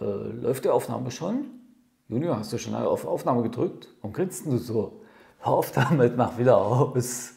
Läuft die Aufnahme schon? Junior, hast du schon auf Aufnahme gedrückt? Warum grinst du so? Hör auf damit, mach wieder aus.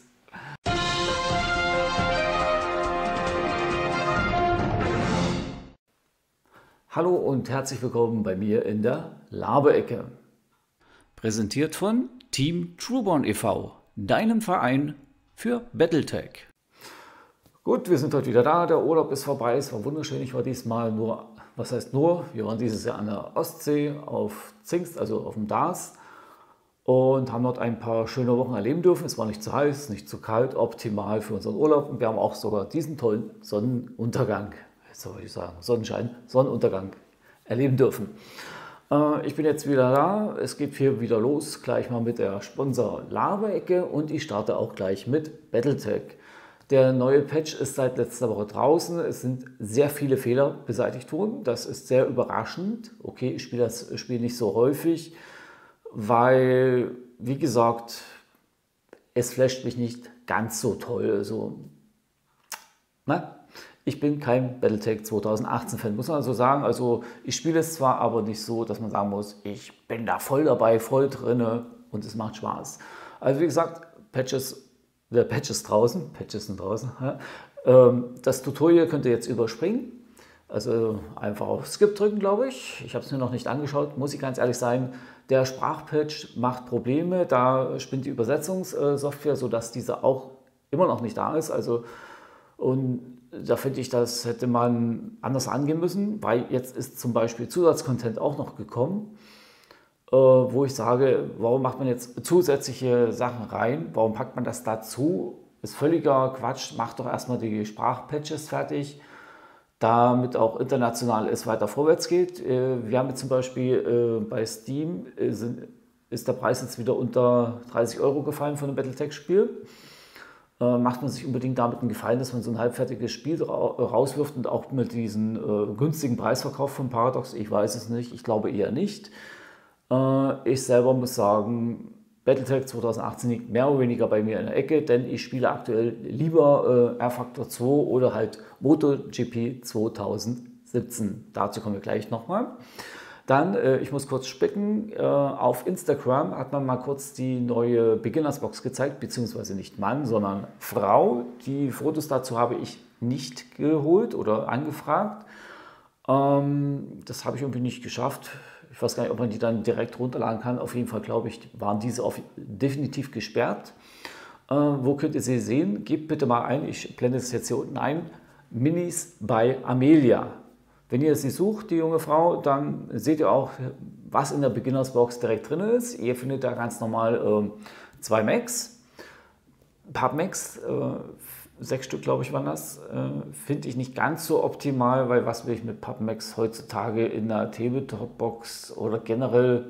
Hallo und herzlich willkommen bei mir in der Laberecke. Präsentiert von Team Trueborn e.V., deinem Verein für Battletech. Gut, wir sind heute wieder da, der Urlaub ist vorbei, es war wunderschön. Ich war diesmal nur, was heißt nur, wir waren dieses Jahr an der Ostsee auf Zingst, also auf dem Dars und haben dort ein paar schöne Wochen erleben dürfen. Es war nicht zu heiß, nicht zu kalt, optimal für unseren Urlaub und wir haben auch sogar diesen tollen Sonnenuntergang, jetzt soll ich sagen, Sonnenuntergang erleben dürfen. Ich bin jetzt wieder da, es geht hier wieder los, gleich mal mit der Sponsor-Laberecke und ich starte auch gleich mit Battletech. Der neue Patch ist seit letzter Woche draußen. Es sind sehr viele Fehler beseitigt worden. Das ist sehr überraschend. Okay, ich spiele das Spiel nicht so häufig, weil, wie gesagt, es flasht mich nicht ganz so toll. Also, na, ich bin kein Battletech 2018-Fan, muss man also sagen. Also ich spiele es zwar, aber nicht so, dass man sagen muss, ich bin da voll dabei, voll drinne und es macht Spaß. Also wie gesagt, der Patch ist draußen, Patches sind draußen. Ja. Das Tutorial könnt ihr jetzt überspringen. Also einfach auf Skip drücken, glaube ich. Ich habe es mir noch nicht angeschaut, muss ich ganz ehrlich sein. Der Sprachpatch macht Probleme, da spinnt die Übersetzungssoftware, sodass diese auch immer noch nicht da ist. Also, und da finde ich, das hätte man anders angehen müssen, weil jetzt ist zum Beispiel Zusatzcontent auch noch gekommen, wo ich sage, warum macht man jetzt zusätzliche Sachen rein? Warum packt man das dazu? Ist völliger Quatsch. Macht doch erstmal die Sprachpatches fertig, damit auch international es weiter vorwärts geht. Wir haben jetzt zum Beispiel bei Steam ist der Preis jetzt wieder unter 30 € gefallen von einem Battletech-Spiel. Macht man sich unbedingt damit einen Gefallen, dass man so ein halbfertiges Spiel rauswirft und auch mit diesem günstigen Preisverkauf von Paradox? Ich weiß es nicht, ich glaube eher nicht. Ich selber muss sagen, Battletech 2018 liegt mehr oder weniger bei mir in der Ecke, denn ich spiele aktuell lieber R-Factor 2 oder halt MotoGP 2017. Dazu kommen wir gleich nochmal. Dann, ich muss kurz spicken, auf Instagram hat man mal kurz die neue Beginnersbox gezeigt, beziehungsweise nicht Mann, sondern Frau. Die Fotos dazu habe ich nicht geholt oder angefragt. Das habe ich irgendwie nicht geschafft. Ich weiß gar nicht, ob man die dann direkt runterladen kann. Auf jeden Fall, glaube ich, waren diese definitiv gesperrt. Wo könnt ihr sie sehen? Gebt bitte mal ein, ich blende es jetzt hier unten ein, Minis bei Amelia. Wenn ihr sie sucht, die junge Frau, dann seht ihr auch, was in der Beginnersbox direkt drin ist. Ihr findet da ganz normal 2 Macs, PubMacs, 6 Stück, glaube ich, waren das. Finde ich nicht ganz so optimal, weil was will ich mit PubMacs heutzutage in einer Tabletop-Box oder generell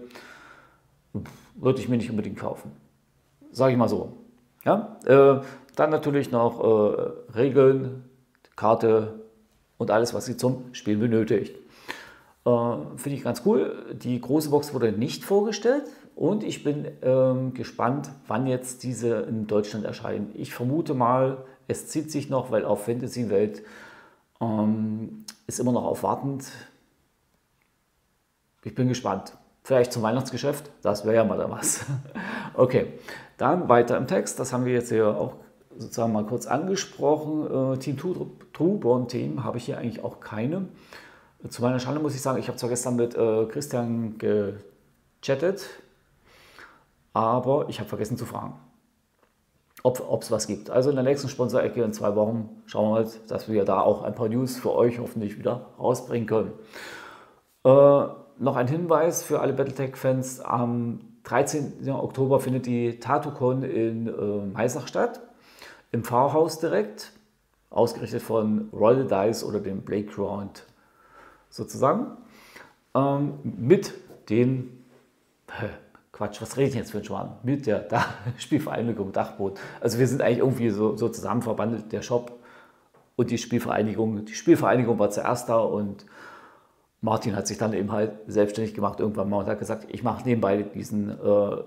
würde ich mir nicht unbedingt kaufen. Sage ich mal so. Ja? Dann natürlich noch Regeln, Karte und alles, was sie zum Spiel benötigt. Finde ich ganz cool. Die große Box wurde nicht vorgestellt und ich bin gespannt, wann jetzt diese in Deutschland erscheinen. Ich vermute mal, es zieht sich noch, weil auf Fantasy-Welt ist immer noch auf wartend. Ich bin gespannt. Vielleicht zum Weihnachtsgeschäft, das wäre ja mal da was. Okay, dann weiter im Text. Das haben wir jetzt hier auch sozusagen mal kurz angesprochen. Team Trueborn Team habe ich hier eigentlich auch keine. Zu meiner Schande muss ich sagen, ich habe zwar gestern mit Christian gechattet, aber ich habe vergessen zu fragen, ob es was gibt. Also in der nächsten Sponsorecke in 2 Wochen schauen wir mal, dass wir da auch ein paar News für euch hoffentlich wieder rausbringen können. Noch ein Hinweis für alle Battletech-Fans, am 13. Oktober findet die TatuCon in Maisach statt, im Pfarrhaus direkt, ausgerichtet von Roll the Dice oder dem Playground sozusagen, mit den, Quatsch, was rede ich jetzt für einen Schwan? Mit der Spielvereinigung Dachboot. Also wir sind eigentlich irgendwie so zusammen verbandelt, der Shop und die Spielvereinigung. Die Spielvereinigung war zuerst da und Martin hat sich dann eben halt selbstständig gemacht irgendwann mal und hat gesagt, ich mache nebenbei diesen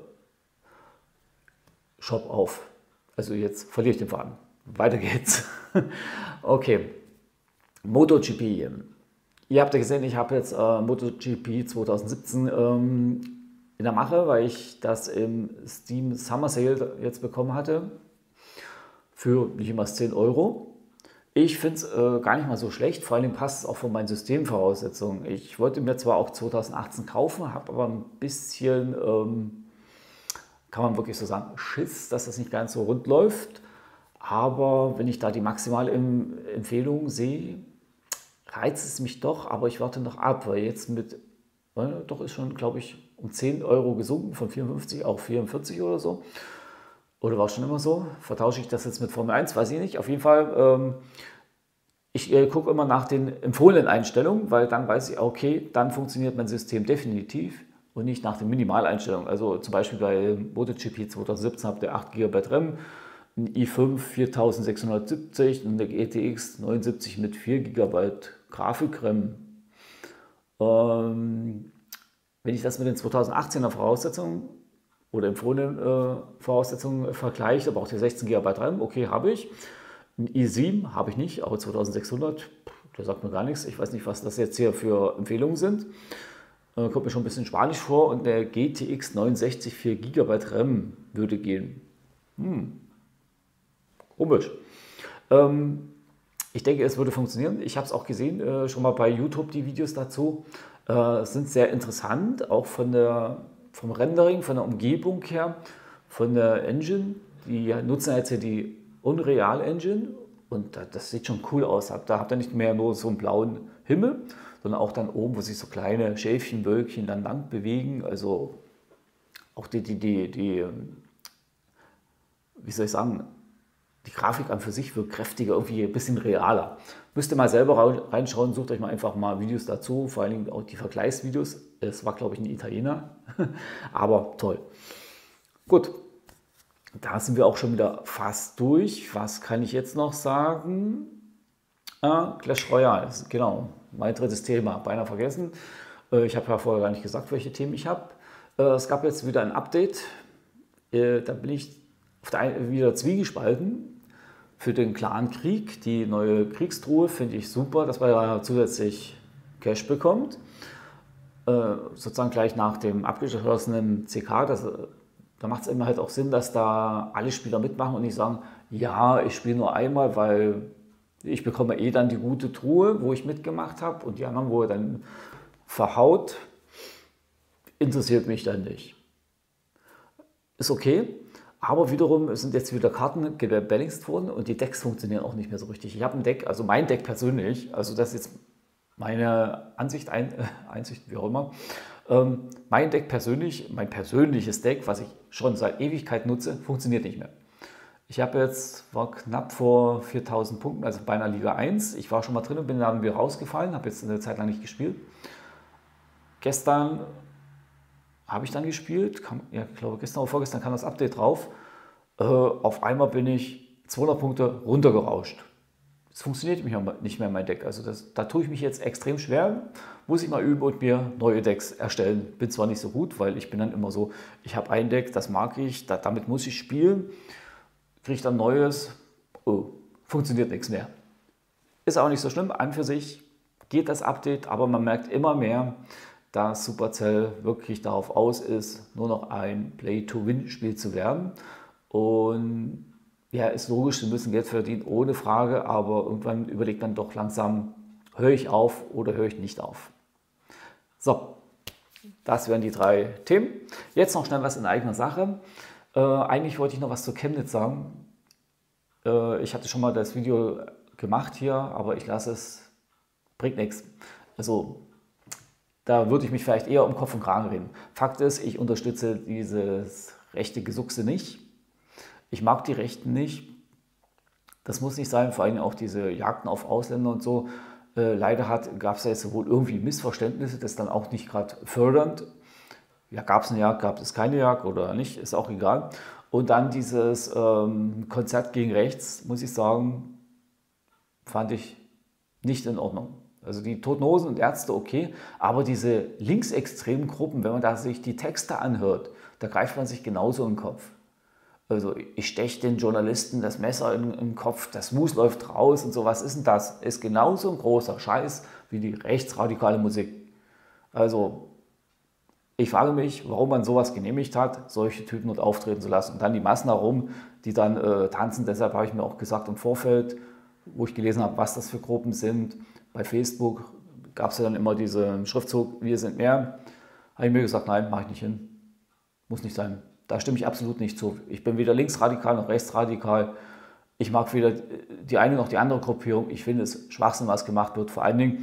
Shop auf. Also jetzt verliere ich den Faden. Weiter geht's. Okay, MotoGP. Ihr habt ja gesehen, ich habe jetzt MotoGP 2017 in der Mache, weil ich das im Steam Summer Sale jetzt bekommen hatte für nicht immer 10 Euro. Ich finde es gar nicht mal so schlecht, vor allem passt es auch von meinen Systemvoraussetzungen. Ich wollte mir zwar auch 2018 kaufen, habe aber ein bisschen, kann man wirklich so sagen, Schiss, dass das nicht ganz so rund läuft. Aber wenn ich da die maximale Empfehlung sehe, reizt es mich doch, aber ich warte noch ab, weil jetzt doch ist schon, glaube ich, um 10 Euro gesunken, von 54 auf 44 oder so. Oder war es schon immer so? Vertausche ich das jetzt mit Formel 1? Weiß ich nicht. Auf jeden Fall, ich gucke immer nach den empfohlenen Einstellungen, weil dann weiß ich, okay, dann funktioniert mein System definitiv und nicht nach den Minimaleinstellungen. Also zum Beispiel bei MotoGP 2017 habt ihr 8 GB RAM, ein i5 4670 und eine GTX 79 mit 4 GB Grafikram. Wenn ich das mit den 2018er Voraussetzungen oder empfohlenen Voraussetzungen vergleiche, aber auch die 16 GB RAM, okay, habe ich. Ein i7 habe ich nicht, aber 2600, der sagt mir gar nichts. Ich weiß nicht, was das jetzt hier für Empfehlungen sind. Kommt mir schon ein bisschen spanisch vor und der GTX 69 4 GB RAM würde gehen. Komisch. Ich denke, es würde funktionieren. Ich habe es auch gesehen, schon mal bei YouTube die Videos dazu. Sind sehr interessant, auch vom Rendering, von der Umgebung her, von der Engine. Die nutzen jetzt hier die Unreal Engine und das sieht schon cool aus. Da habt ihr nicht mehr nur so einen blauen Himmel, sondern auch dann oben, wo sich so kleine Schäfchen, Wölkchen dann lang bewegen. Also auch wie soll ich sagen, die Grafik an für sich wirkt kräftiger, irgendwie ein bisschen realer. Müsst ihr mal selber reinschauen, sucht euch mal einfach mal Videos dazu, vor allem auch die Vergleichsvideos. Es war, glaube ich, ein Italiener, aber toll. Gut, da sind wir auch schon wieder fast durch. Was kann ich jetzt noch sagen? Clash Royale, genau, mein drittes Thema, beinahe vergessen. Ich habe ja vorher gar nicht gesagt, welche Themen ich habe. Es gab jetzt wieder ein Update, da bin ich wieder zwiegespalten. Für den Clan-Krieg, die neue Kriegstruhe, finde ich super, dass man da zusätzlich Cash bekommt. Sozusagen gleich nach dem abgeschlossenen CK, da macht es immer halt auch Sinn, dass da alle Spieler mitmachen und nicht sagen, ja, ich spiele nur einmal, weil ich bekomme eh dann die gute Truhe, wo ich mitgemacht habe und die anderen, wo er dann verhaut, interessiert mich dann nicht. Ist okay. Aber wiederum sind jetzt wieder Karten gebalanced worden und die Decks funktionieren auch nicht mehr so richtig. Ich habe ein Deck, also mein Deck persönlich, also das ist jetzt meine Ansicht, Einsicht, wie auch immer. Mein Deck persönlich, mein persönliches Deck, was ich schon seit Ewigkeit nutze, funktioniert nicht mehr. Ich habe jetzt, war knapp vor 4000 Punkten, also beinahe Liga 1. Ich war schon mal drin und bin dann wieder rausgefallen, habe jetzt eine Zeit lang nicht gespielt. Gestern habe ich dann gespielt, ja, ich glaube gestern oder vorgestern kam das Update drauf. Auf einmal bin ich 200 Punkte runtergerauscht. Es funktioniert nicht mehr mein Deck. Also da tue ich mich jetzt extrem schwer. Muss ich mal üben und mir neue Decks erstellen. Bin zwar nicht so gut, weil ich bin dann immer so, ich habe ein Deck, das mag ich, damit muss ich spielen. Kriege dann neues, funktioniert nichts mehr. Ist auch nicht so schlimm, an für sich geht das Update, aber man merkt immer mehr, dass Supercell wirklich darauf aus ist, nur noch ein Play-to-Win-Spiel zu werden. Und ja, ist logisch, sie müssen Geld verdienen, ohne Frage, aber irgendwann überlegt man doch langsam, höre ich auf oder höre ich nicht auf. So, das wären die 3 Themen. Jetzt noch schnell was in eigener Sache. Eigentlich wollte ich noch was zu Chemnitz sagen. Ich hatte schon mal das Video gemacht hier, aber ich lasse es, bringt nichts. Also da würde ich mich vielleicht eher um Kopf und Kragen reden. Fakt ist, ich unterstütze dieses rechte Gesuchse nicht. Ich mag die Rechten nicht. Das muss nicht sein, vor allem auch diese Jagden auf Ausländer und so. Leider gab es ja jetzt wohl irgendwie Missverständnisse, das ist dann auch nicht gerade fördernd. Ja, gab es eine Jagd, gab es keine Jagd oder nicht, ist auch egal. Und dann dieses Konzert gegen rechts, muss ich sagen, fand ich nicht in Ordnung. Also die Toten Hosen und Ärzte okay, aber diese linksextremen Gruppen, wenn man da sich die Texte anhört, da greift man sich genauso in den Kopf. Also ich steche den Journalisten das Messer im Kopf, das Mus läuft raus und so, was ist denn das? Ist genauso ein großer Scheiß wie die rechtsradikale Musik. Also ich frage mich, warum man sowas genehmigt hat, solche Typen dort auftreten zu lassen. Und dann die Massen herum, die dann tanzen. Deshalb habe ich mir auch gesagt im Vorfeld, wo ich gelesen habe, was das für Gruppen sind. Bei Facebook gab es ja dann immer diesen Schriftzug, wir sind mehr. Habe ich mir gesagt, nein, mache ich nicht hin. Muss nicht sein. Da stimme ich absolut nicht zu. Ich bin weder linksradikal noch rechtsradikal. Ich mag weder die eine noch die andere Gruppierung. Ich finde es Schwachsinn, was gemacht wird. Vor allen Dingen,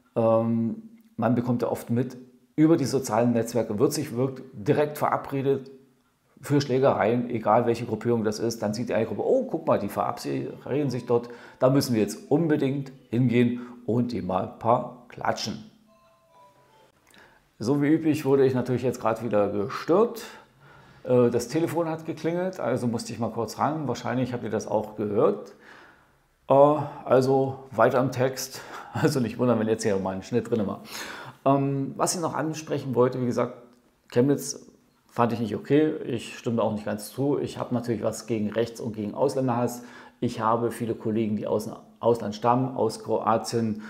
man bekommt ja oft mit, über die sozialen Netzwerke wird sich direkt verabredet für Schlägereien, egal welche Gruppierung das ist. Dann sieht die eine Gruppe, oh, guck mal, die verabreden sich dort. Da müssen wir jetzt unbedingt hingehen und die mal ein paar klatschen. So wie üblich wurde ich natürlich jetzt gerade wieder gestört. Das Telefon hat geklingelt, also musste ich mal kurz ran. Wahrscheinlich habt ihr das auch gehört. Also weiter im Text. Also nicht wundern, wenn jetzt hier mal ein Schnitt drin war. Was ich noch ansprechen wollte, wie gesagt, Chemnitz fand ich nicht okay. Ich stimme auch nicht ganz zu. Ich habe natürlich was gegen Rechts- und gegen Ausländerhass. Ich habe viele Kollegen, die aus dem Ausland stammen, aus Kroatien,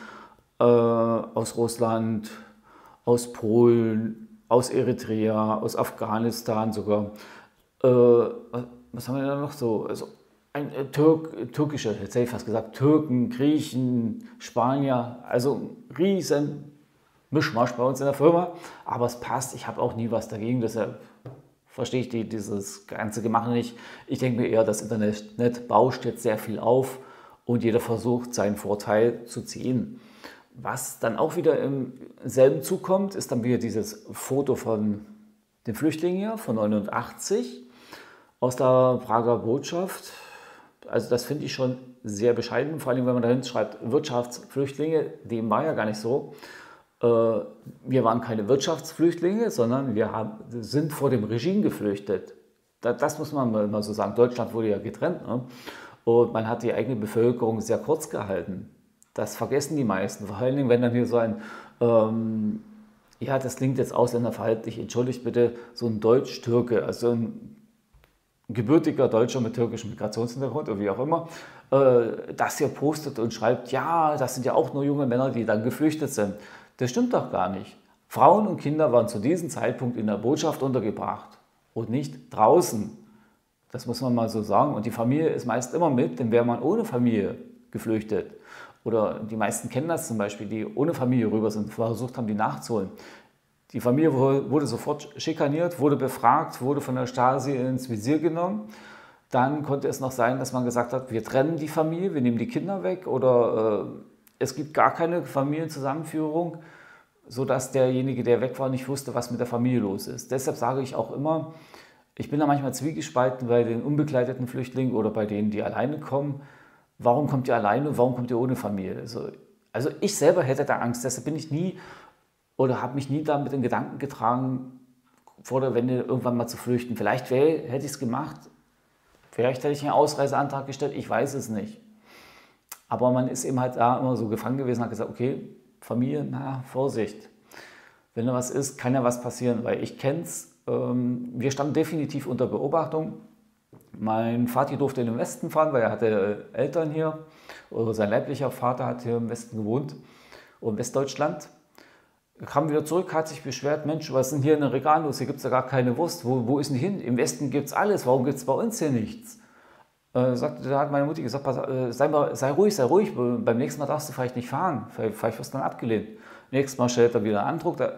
aus Russland, aus Polen, aus Eritrea, aus Afghanistan sogar. Was haben wir da noch so? Also türkische, jetzt hätte ich fast gesagt, Türken, Griechen, Spanier, also ein riesen Mischmasch bei uns in der Firma. Aber es passt, ich habe auch nie was dagegen, deshalb verstehe ich dieses ganze Gemache nicht. Ich denke mir eher, das Internet bauscht jetzt sehr viel auf und jeder versucht, seinen Vorteil zu ziehen. Was dann auch wieder im selben Zug kommt, ist dann wieder dieses Foto von den Flüchtlingen hier, von 89, aus der Prager Botschaft. Also das finde ich schon sehr bescheiden, vor allem wenn man dahin schreibt, Wirtschaftsflüchtlinge, dem war ja gar nicht so. Wir waren keine Wirtschaftsflüchtlinge, sondern wir sind vor dem Regime geflüchtet. Das muss man mal so sagen. Deutschland wurde ja getrennt, ne? Und man hat die eigene Bevölkerung sehr kurz gehalten. Das vergessen die meisten, vor allen Dingen, wenn dann hier so ein, ja, das klingt jetzt ausländerverhaltlich, entschuldigt bitte, so ein Deutsch-Türke, also ein gebürtiger Deutscher mit türkischem Migrationshintergrund oder wie auch immer, das hier postet und schreibt, ja, das sind ja auch nur junge Männer, die dann geflüchtet sind. Das stimmt doch gar nicht. Frauen und Kinder waren zu diesem Zeitpunkt in der Botschaft untergebracht und nicht draußen. Das muss man mal so sagen. Und die Familie ist meist immer mit, denn wäre man ohne Familie geflüchtet, oder die meisten kennen das zum Beispiel, die ohne Familie rüber sind, versucht haben, die nachzuholen. Die Familie wurde sofort schikaniert, wurde befragt, wurde von der Stasi ins Visier genommen. Dann konnte es noch sein, dass man gesagt hat, wir trennen die Familie, wir nehmen die Kinder weg oder es gibt gar keine Familienzusammenführung, sodass derjenige, der weg war, nicht wusste, was mit der Familie los ist. Deshalb sage ich auch immer, ich bin da manchmal zwiegespalten bei den unbegleiteten Flüchtlingen oder bei denen, die alleine kommen. Warum kommt ihr alleine, warum kommt ihr ohne Familie? Also ich selber hätte da Angst, deshalb bin ich nie oder habe mich nie damit in Gedanken getragen, vor der Wende irgendwann mal zu flüchten. Vielleicht hätte ich es gemacht, vielleicht hätte ich einen Ausreiseantrag gestellt, ich weiß es nicht. Aber man ist eben halt da immer so gefangen gewesen und hat gesagt, okay, Familie, na, Vorsicht. Wenn da was ist, kann ja was passieren, weil ich kenne es, wir standen definitiv unter Beobachtung. Mein Vati durfte in den Westen fahren, weil er hatte Eltern hier, oder sein leiblicher Vater hat hier im Westen gewohnt, in Westdeutschland. Er kam wieder zurück, hat sich beschwert, Mensch, was ist denn hier in den Regalen los? Hier gibt es ja gar keine Wurst. Wo ist denn hin? Im Westen gibt es alles, warum gibt es bei uns hier nichts? Da hat meine Mutter gesagt, sei ruhig, beim nächsten Mal darfst du vielleicht nicht fahren, vielleicht wirst du dann abgelehnt. Nächstes Mal stellt er wieder einen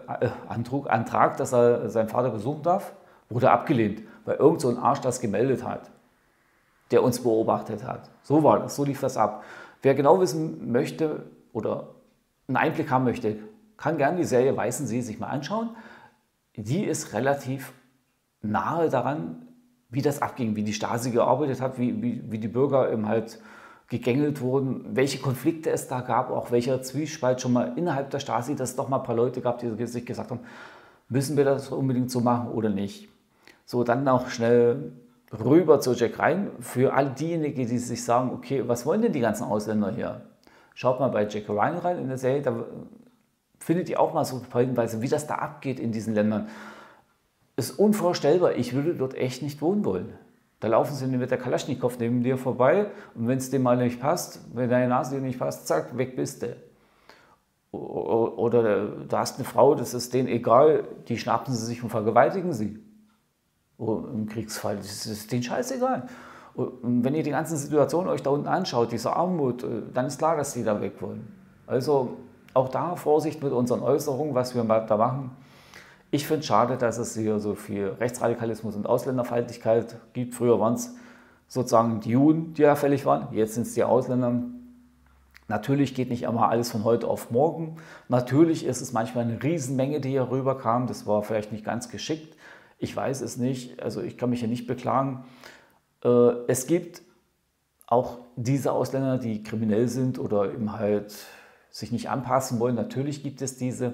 Antrag, dass er seinen Vater besuchen darf, wurde abgelehnt, weil irgend so ein Arsch das gemeldet hat, der uns beobachtet hat. So war das, so lief das ab. Wer genau wissen möchte oder einen Einblick haben möchte, kann gerne die Serie Weißen See sich mal anschauen. Die ist relativ nahe daran, wie das abging, wie die Stasi gearbeitet hat, wie die Bürger eben halt gegängelt wurden, welche Konflikte es da gab, auch welcher Zwiespalt schon mal innerhalb der Stasi, dass es doch mal ein paar Leute gab, die sich gesagt haben, müssen wir das unbedingt so machen oder nicht. So, dann auch schnell rüber zu Jack Ryan. Für all diejenigen, die sich sagen, okay, was wollen denn die ganzen Ausländer hier? Schaut mal bei Jack Ryan rein in der Serie, da findet ihr auch mal so ein paar Hinweise, wie das da abgeht in diesen Ländern. Ist unvorstellbar, ich würde dort echt nicht wohnen wollen. Da laufen sie mit der Kalaschnikow neben dir vorbei und wenn es dem mal nicht passt, wenn deine Nase dir nicht passt, zack, weg bist du. Oder du hast eine Frau, das ist denen egal, die schnappen sie sich und vergewaltigen sie. Im Kriegsfall, das ist denen scheißegal. Und wenn ihr die ganze Situation euch da unten anschaut, diese Armut, dann ist klar, dass die da weg wollen. Also auch da Vorsicht mit unseren Äußerungen, was wir da machen. Ich finde es schade, dass es hier so viel Rechtsradikalismus und Ausländerfeindlichkeit gibt. Früher waren es sozusagen die Juden, die da fällig waren. Jetzt sind es die Ausländer. Natürlich geht nicht immer alles von heute auf morgen. Natürlich ist es manchmal eine Riesenmenge, die hier rüberkam. Das war vielleicht nicht ganz geschickt. Ich weiß es nicht. Also ich kann mich hier nicht beklagen. Es gibt auch diese Ausländer, die kriminell sind oder eben halt sich nicht anpassen wollen. Natürlich gibt es diese.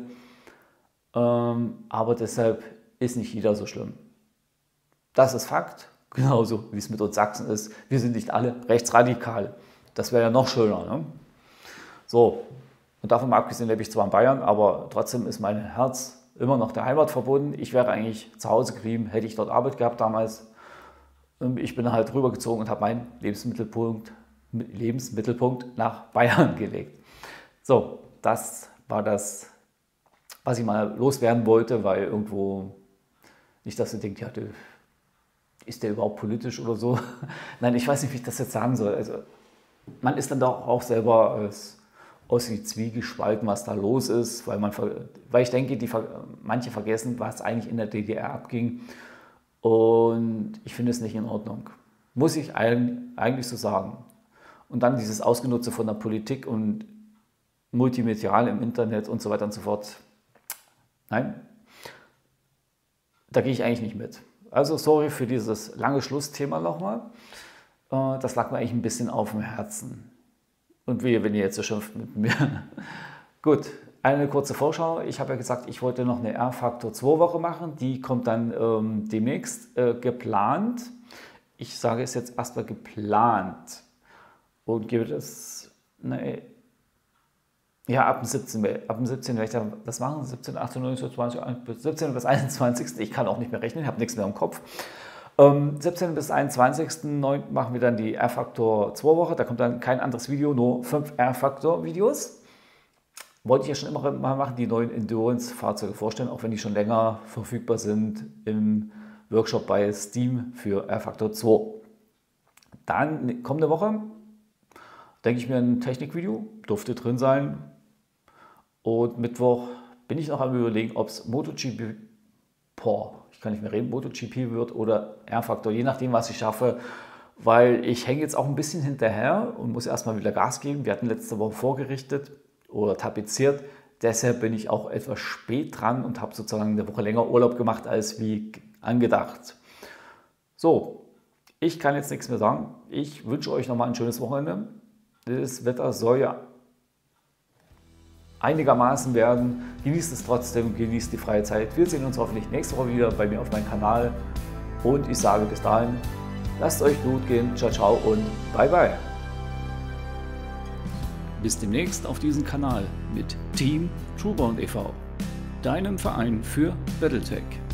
Aber deshalb ist nicht jeder so schlimm. Das ist Fakt. Genauso wie es mit uns Sachsen ist. Wir sind nicht alle rechtsradikal. Das wäre ja noch schöner. Ne? So, und davon mal abgesehen lebe ich zwar in Bayern, aber trotzdem ist mein Herz immer noch der Heimat verbunden. Ich wäre eigentlich zu Hause geblieben, hätte ich dort Arbeit gehabt damals. Ich bin halt rübergezogen und habe meinen Lebensmittelpunkt nach Bayern gelegt. So, das war das, was ich mal loswerden wollte, weil irgendwo nicht, dass ihr denkt, ja, ist der überhaupt politisch oder so? Nein, ich weiß nicht, wie ich das jetzt sagen soll. Also, man ist dann doch auch selber aus die Zwiegespalten, was da los ist, weil ich denke, manche vergessen, was eigentlich in der DDR abging. Und ich finde es nicht in Ordnung. Muss ich eigentlich so sagen. Und dann dieses Ausgenutze von der Politik und multimedial im Internet und so weiter und so fort. Nein, da gehe ich eigentlich nicht mit. Also sorry für dieses lange Schlussthema nochmal. Das lag mir eigentlich ein bisschen auf dem Herzen. Und wehe, wenn ihr jetzt so schimpft mit mir. Gut, eine kurze Vorschau. Ich habe ja gesagt, ich wollte noch eine R-Faktor 2 Woche machen. Die kommt dann demnächst geplant. Ich sage es jetzt erstmal geplant. Und gebe das, ja, ab dem 17. werde ich das machen. 17, 18, 19, 20, 17 bis 21. Ich kann auch nicht mehr rechnen, ich habe nichts mehr im Kopf. 17 bis 21.09. machen wir dann die R-Faktor 2 Woche. Da kommt dann kein anderes Video, nur 5 R-Faktor Videos. Wollte ich ja schon immer mal machen, die neuen Endurance-Fahrzeuge vorstellen, auch wenn die schon länger verfügbar sind im Workshop bei Steam für R-Faktor 2. Dann kommende Woche denke ich mir ein Technikvideo, durfte drin sein. Und Mittwoch bin ich noch am Überlegen, ob es MotoGP wird oder R-Faktor, je nachdem, was ich schaffe, weil ich hänge jetzt auch ein bisschen hinterher und muss erstmal wieder Gas geben. Wir hatten letzte Woche vorgerichtet oder tapeziert, deshalb bin ich auch etwas spät dran und habe sozusagen eine Woche länger Urlaub gemacht als wie angedacht. So, ich kann jetzt nichts mehr sagen. Ich wünsche euch nochmal ein schönes Wochenende. Das Wetter soll ja einigermaßen werden. Genießt es trotzdem, genießt die freie Zeit. Wir sehen uns hoffentlich nächste Woche wieder bei mir auf meinem Kanal. Und ich sage bis dahin, lasst euch gut gehen. Ciao, ciao und bye, bye. Bis demnächst auf diesem Kanal mit Team Trueborn e.V., deinem Verein für Battletech.